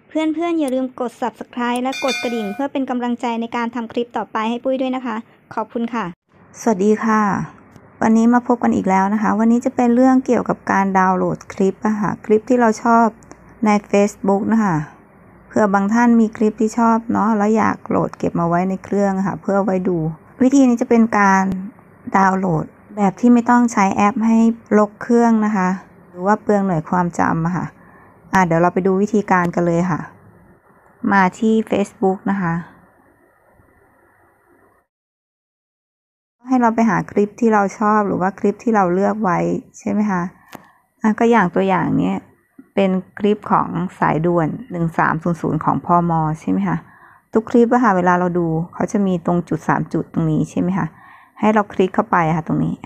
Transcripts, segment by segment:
เพื่อนๆอย่าลืมกด Subscribe และกดกระดิ่งเพื่อเป็นกำลังใจในการทำคลิปต่อไปให้ปุ้ยด้วยนะคะขอบคุณค่ะสวัสดีค่ะวันนี้มาพบกันอีกแล้วนะคะวันนี้จะเป็นเรื่องเกี่ยวกับการดาวน์โหลดคลิปนะคะคลิปที่เราชอบใน Facebook นะคะเผื่อบางท่านมีคลิปที่ชอบเนาะแล้วอยากโหลดเก็บมาไว้ในเครื่องค่ะเพื่อไว้ดูวิธีนี้จะเป็นการดาวน์โหลดแบบที่ไม่ต้องใช้แอปให้ลกเครื่องนะคะหรือว่าเปลืองหน่วยความจำค่ะเดี๋ยวเราไปดูวิธีการกันเลยค่ะมาที่ Facebook นะคะให้เราไปหาคลิปที่เราชอบหรือว่าคลิปที่เราเลือกไว้ใช่ไหมคะก็อย่างตัวอย่างนี้เป็นคลิปของสายด่วน1300ของพม.ใช่ไหมคะทุกคลิปเวลาเราดูเขาจะมีตรงจุด3จุดตรงนี้ใช่ไหมคะให้เราคลิกเข้าไปค่ะตรงนี้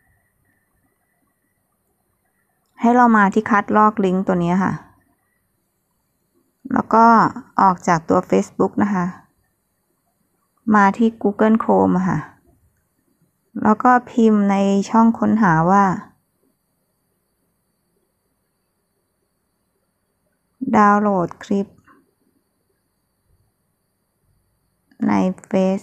ให้เรามาที่คัดลอกลิงก์ตัวนี้ค่ะแล้วก็ออกจากตัว Facebook นะคะมาที่ Google Chrome ค่ะแล้วก็พิมพ์ในช่องค้นหาว่าดาวน์โหลดคลิปในเฟซ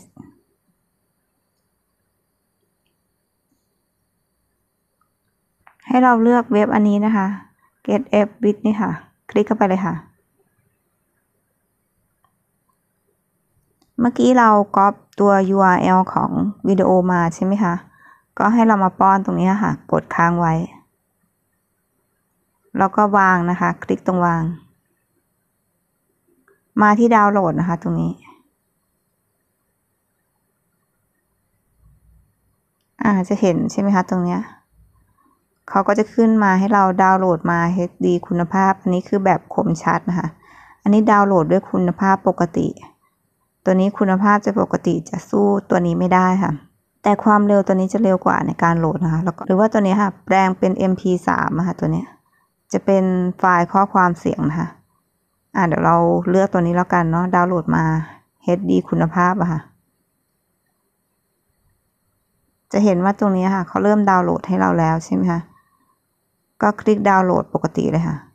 ให้เราเลือกเว็บอันนี้นะคะ getFbit นี่ค่ะคลิกเข้าไปเลยค่ะเมื่อกี้เราก๊อปตัว URL ของวิดีโอมาใช่ไหมคะก็ให้เรามาป้อนตรงนี้ค่ะกดค้างไว้แล้วก็วางนะคะคลิกตรงวางมาที่ดาวน์โหลดนะคะตรงนี้จะเห็นใช่ไหมคะตรงเนี้ยเขาก็จะขึ้นมาให้เราดาวน์โหลดมา HD คุณภาพอันนี้คือแบบคมชัดนะคะอันนี้ดาวน์โหลดด้วยคุณภาพปกติตัวนี้คุณภาพจะปกติจะสู้ตัวนี้ไม่ได้ค่ะแต่ความเร็วตัวนี้จะเร็วกว่าในการโหลดนะคะแล้วก็หรือว่าตัวนี้ค่ะแปลงเป็น MP3 ค่ะตัวนี้จะเป็นไฟล์ข้อความเสียงนะคะเดี๋ยวเราเลือกตัวนี้แล้วกันเนาะดาวน์โหลดมา HD คุณภาพค่ะจะเห็นว่าตรงนี้ค่ะเขาเริ่มดาวน์โหลดให้เราแล้วใช่ไหมคะก็คลิกดาวน์โหลดปกติเลยค่ะ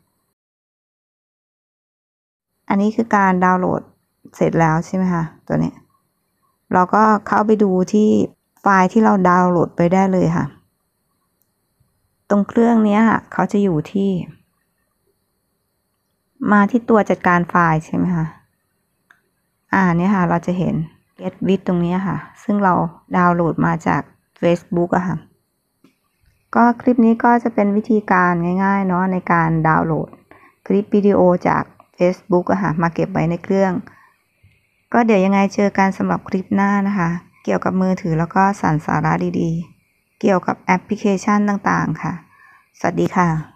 อันนี้คือการดาวน์โหลดเสร็จแล้วใช่ไหมคะตัวนี้เราก็เข้าไปดูที่ไฟล์ที่เราดาวน์โหลดไปได้เลยค่ะตรงเครื่องนี้ค่ะเขาจะอยู่ที่มาที่ตัวจัดการไฟล์ใช่ไหมคะเนี่ยค่ะเราจะเห็น getbit ตรงนี้ค่ะซึ่งเราดาวน์โหลดมาจาก Facebook ค่ะก็คลิปนี้ก็จะเป็นวิธีการง่ายๆเนาะในการดาวน์โหลดคลิปวิดีโอจาก Facebook มาเก็บไว้ในเครื่องก็เดี๋ยวยังไงเจอกันสำหรับคลิปหน้านะคะเกี่ยวกับมือถือแล้วก็สาระดีๆเกี่ยวกับแอปพลิเคชันต่างๆค่ะสวัสดีค่ะ